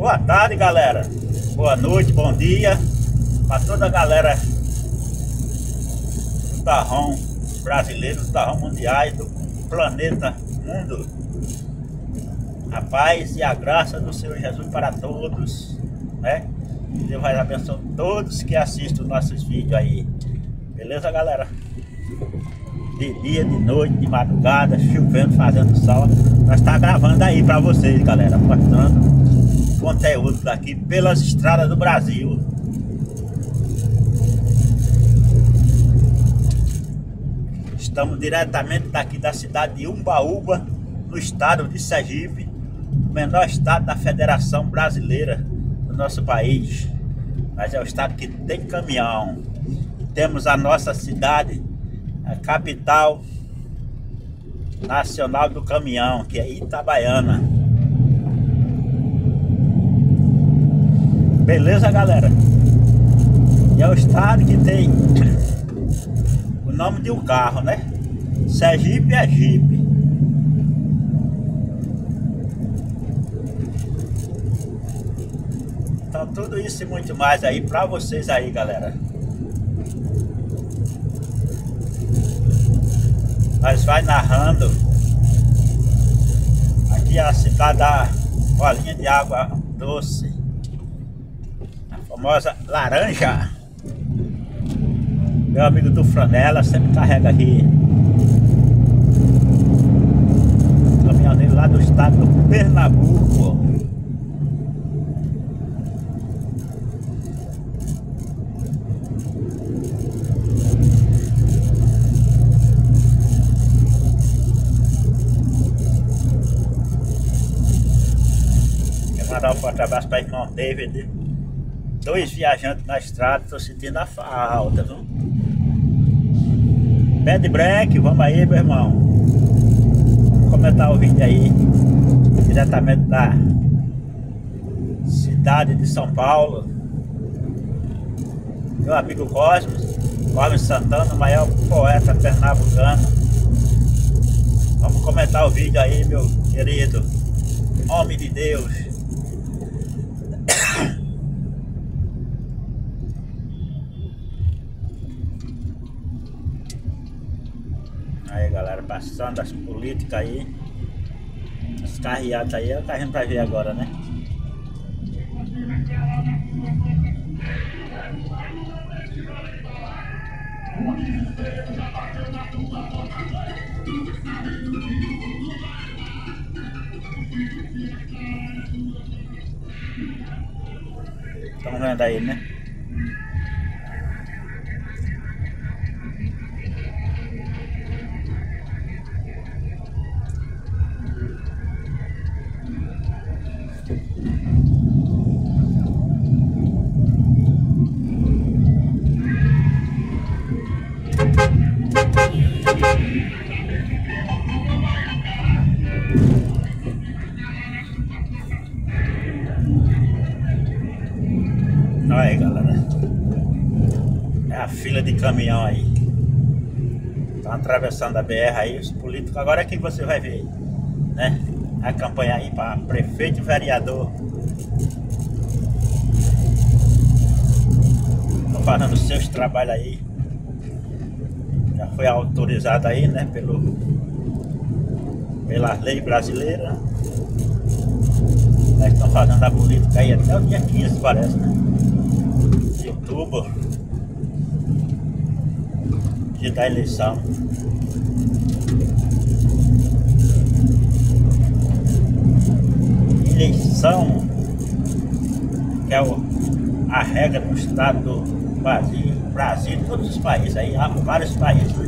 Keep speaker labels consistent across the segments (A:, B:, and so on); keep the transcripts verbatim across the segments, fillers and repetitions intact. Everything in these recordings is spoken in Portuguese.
A: Boa tarde, galera. Boa noite, bom dia para toda a galera do Tarrão brasileiro, do Tarrão mundiais, do planeta mundo. A paz e a graça do Senhor Jesus para todos, né? Deus vai abençoar todos que assistem os nossos vídeos aí. Beleza, galera? De dia, de noite, de madrugada, chovendo, fazendo sol, nós tá gravando aí para vocês, galera, mostrando conteúdo daqui pelas estradas do Brasil. Estamos diretamente daqui da cidade de Umbaúba, no estado de Sergipe, o menor estado da Federação Brasileira do nosso país, mas é o estado que tem caminhão. E temos a nossa cidade, a capital nacional do caminhão, que é Itabaiana. Beleza, galera? E é o estado que tem o nome de um carro, né? Sergipe é Jeep. Então tudo isso e muito mais aí pra vocês aí, galera. Nós vai narrando. Aqui é a cidade da bolinha de água doce, a famosa laranja. Meu amigo do Franela sempre carrega aqui. Caminhoneiro lá do estado do Pernambuco. Mandar um forte abraço para o irmão David. Dois viajantes na estrada, estou sentindo a falta, viu? Bad Break, vamos aí, meu irmão. Vamos comentar o vídeo aí, diretamente da cidade de São Paulo. Meu amigo Cosmos, Cosmos Santana, o maior poeta pernambucano. Vamos comentar o vídeo aí, meu querido homem de Deus. Aí, galera, passando as políticas aí, as carreadas aí, é o que a gente vai ver agora, né? Estão vendo aí, né? Olha aí, galera, é a fila de caminhão aí. Estão atravessando a B R aí, os políticos. Agora é que você vai ver, né? A campanha aí para prefeito e vereador. Estão fazendo seus trabalhos aí. Já foi autorizado aí, né? Pelo, pela lei brasileira. Eles estão fazendo a política aí até o dia quinze, parece, né? De outubro, dia da eleição. Eleição, que é o, a regra do estado do Brasil, Brasil, todos os países aí, há vários países, né?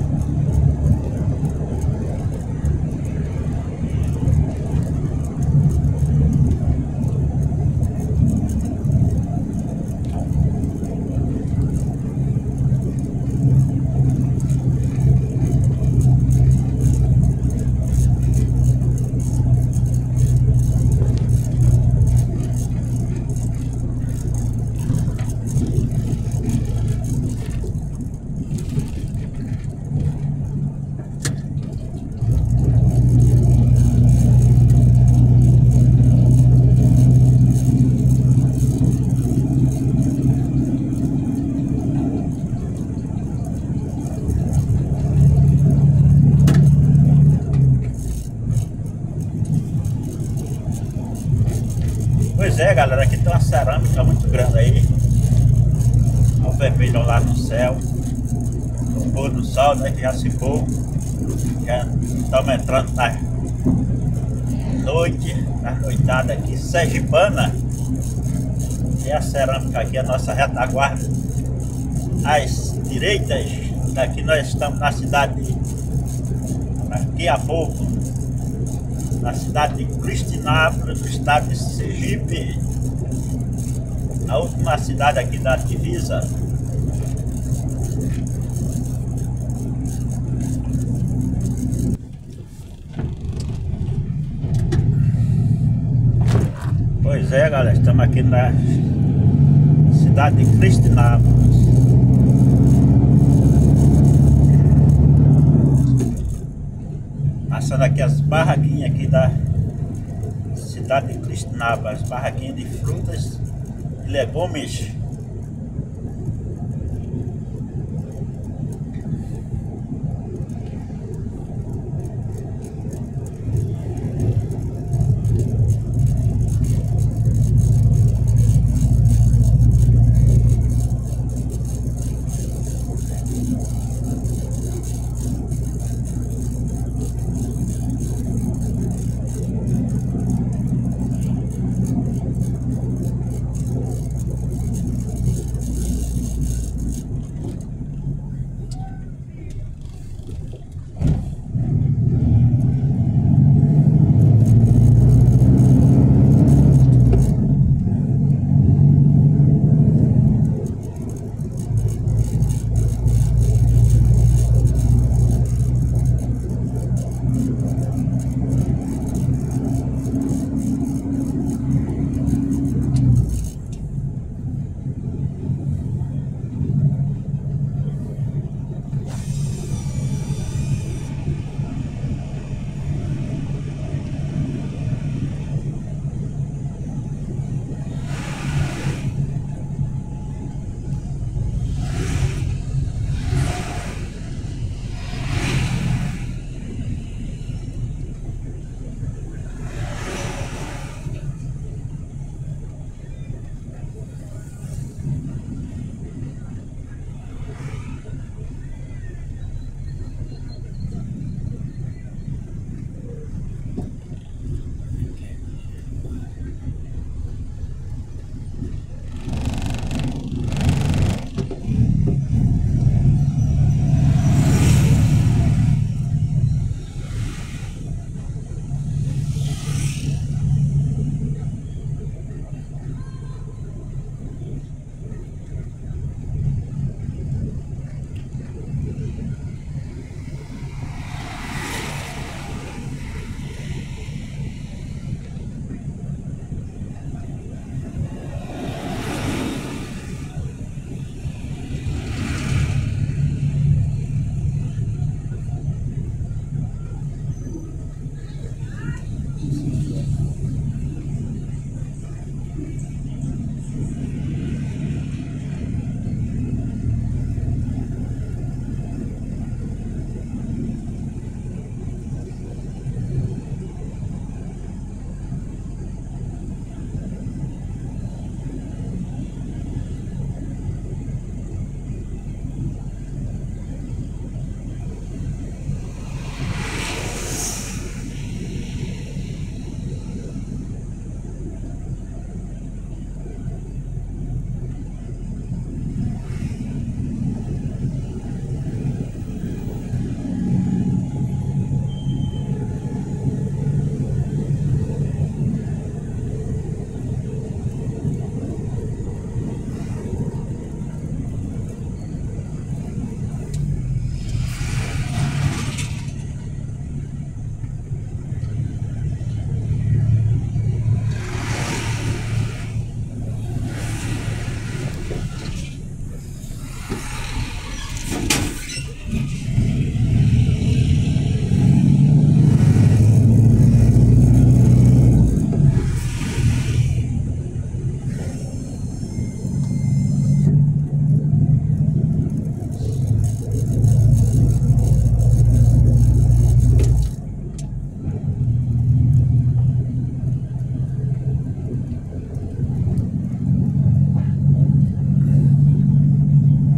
A: Pois é, galera, aqui tem uma cerâmica muito grande aí. Olha o vermelho lá no céu. O pôr do sol, né, que já se pôr. Já estamos entrando na noite, na noitada aqui sergipana. E a cerâmica aqui, a nossa retaguarda. Às direitas, daqui nós estamos na cidade, daqui a pouco, na cidade de Cristinápolis, no estado de Sergipe, a última cidade aqui da divisa. Pois é, galera, estamos aqui na cidade de Cristinápolis. Passando aqui as barraquinhas aqui da cidade de Cristinápolis, as barraquinhas de frutas e legumes.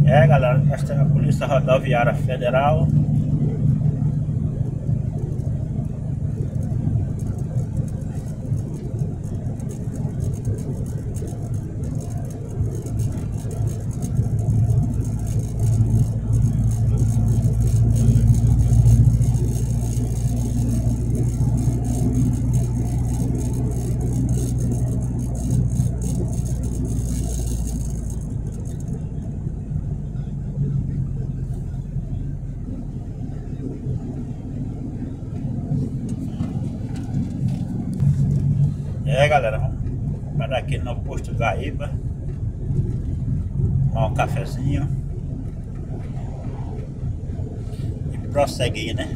A: É, galera, nós temos a Polícia Rodoviária Federal. É, galera, vamos parar aqui no posto Gaíba, tomar um cafezinho e prosseguir, né?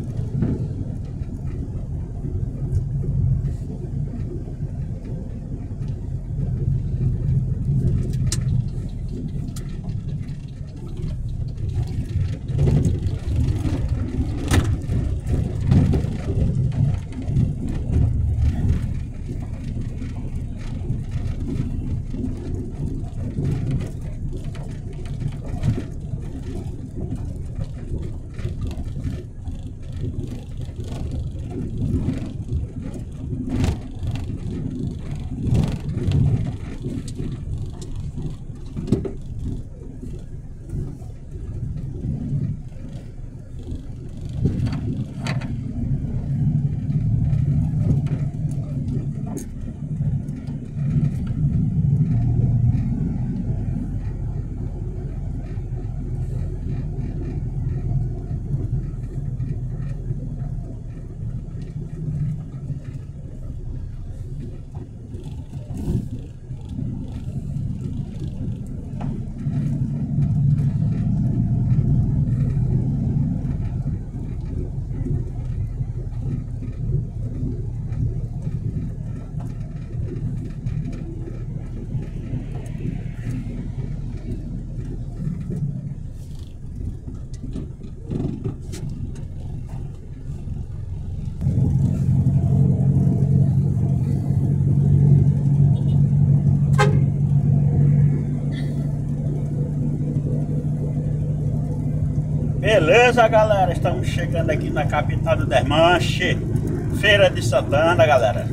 A: Beleza, galera, estamos chegando aqui na capital do Desmanche, Feira de Santana, galera.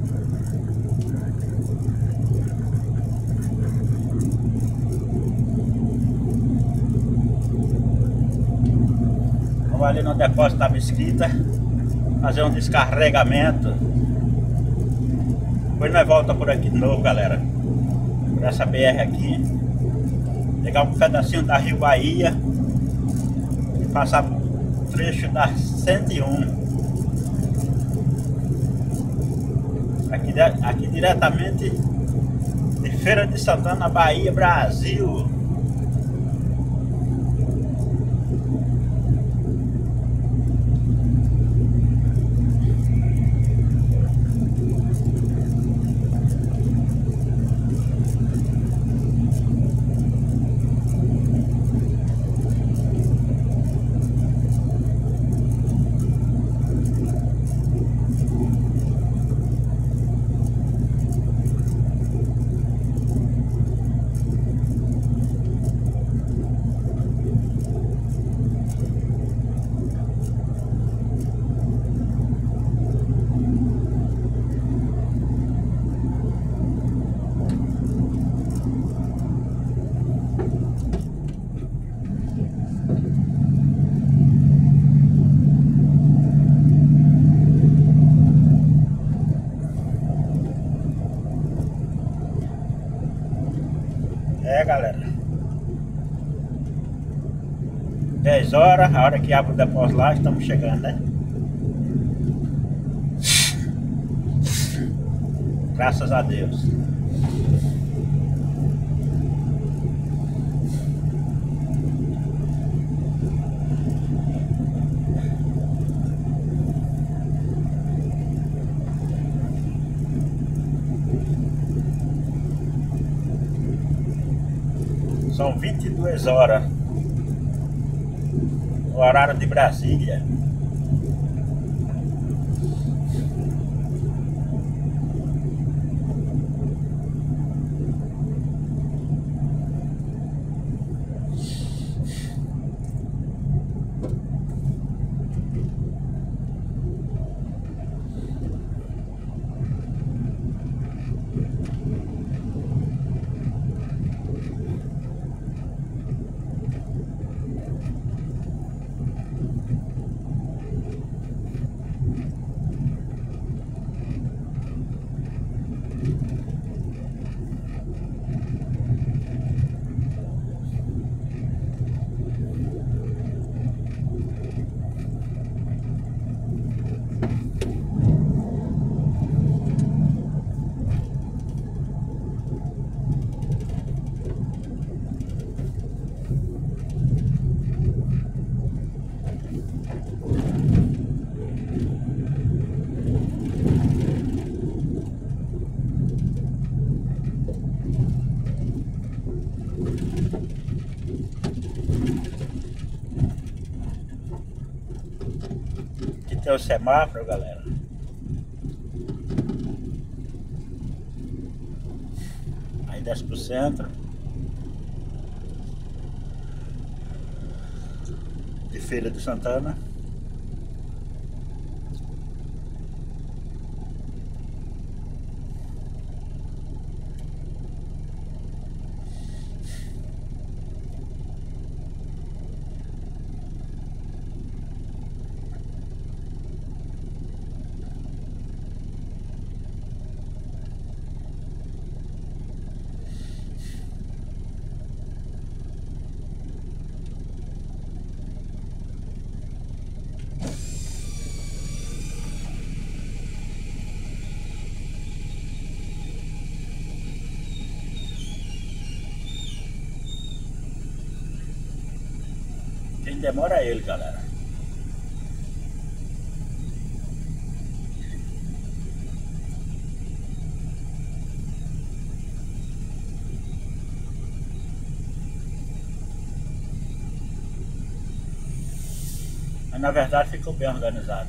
A: Vamos ali no depósito da Mesquita fazer um descarregamento. Depois nós voltamos por aqui de novo, galera, por essa B R aqui, pegar um pedacinho da Rio Bahia, passar trecho da cento e um aqui, aqui diretamente de Feira de Santana, Bahia, Brasil. É, galera, dez horas, a hora que abre o depósito lá, estamos chegando, né? Graças a Deus. São vinte e duas horas, o horário de Brasília. tem o semáforo, galera. Aí desce pro centro. De Feira de Santana. Quem demora é ele, galera. Mas na verdade ficou bem organizado.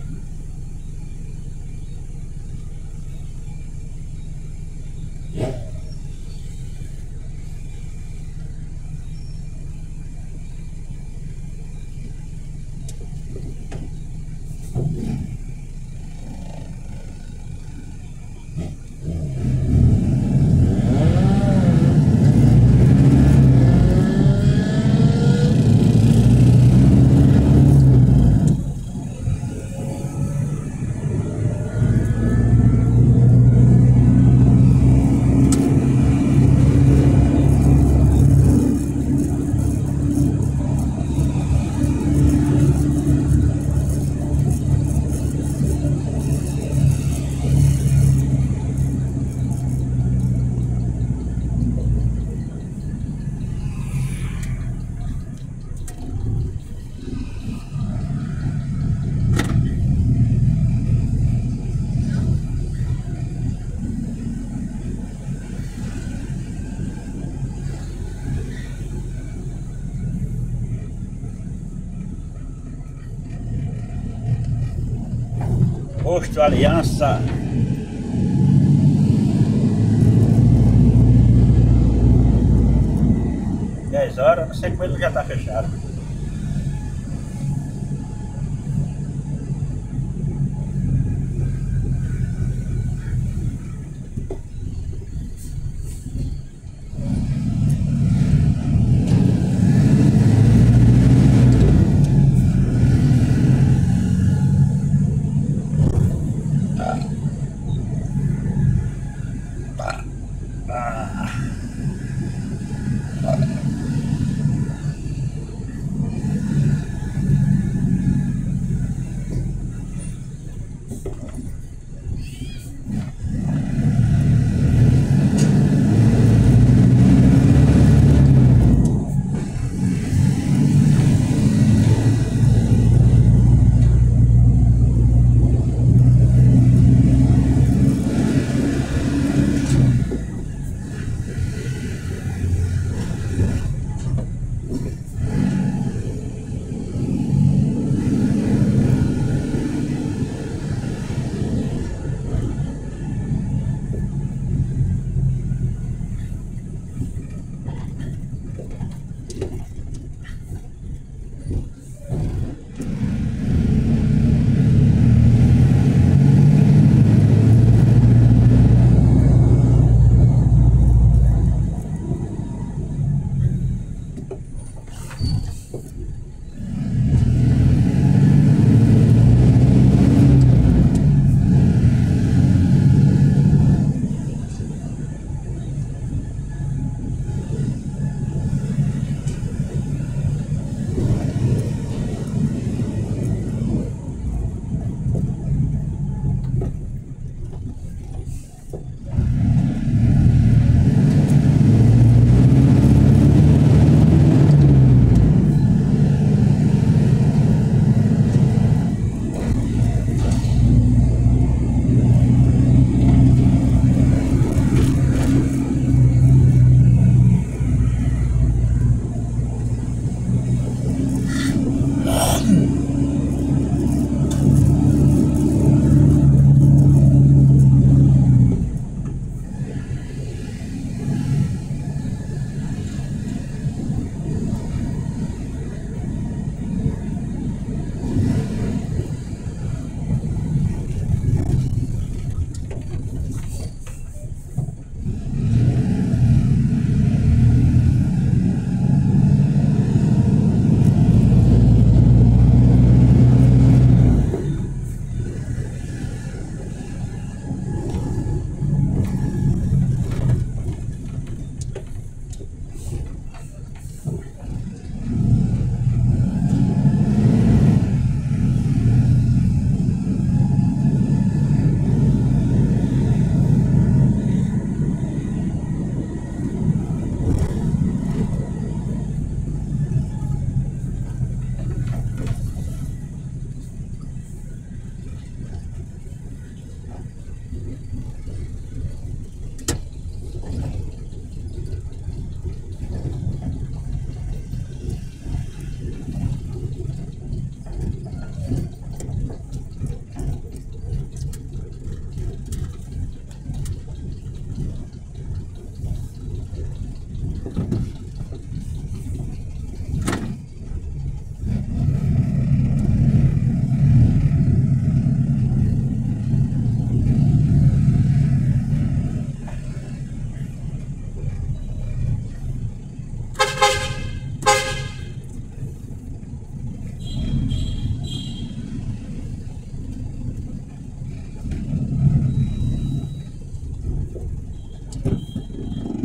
A: Posto Aliança. dez horas, não sei como ele já tá fechado.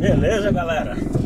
A: Beleza, galera?